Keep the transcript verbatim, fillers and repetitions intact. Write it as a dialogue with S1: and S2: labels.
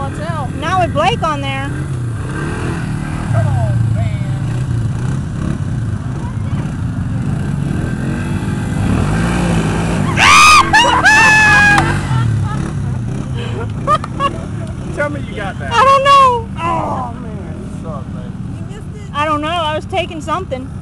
S1: Watch out.
S2: Not with Blake on there.
S1: Come on, man. Tell me you got that.
S2: I don't know.
S1: Oh, man. You suck, man. You missed it?
S2: I don't know. I was taking something.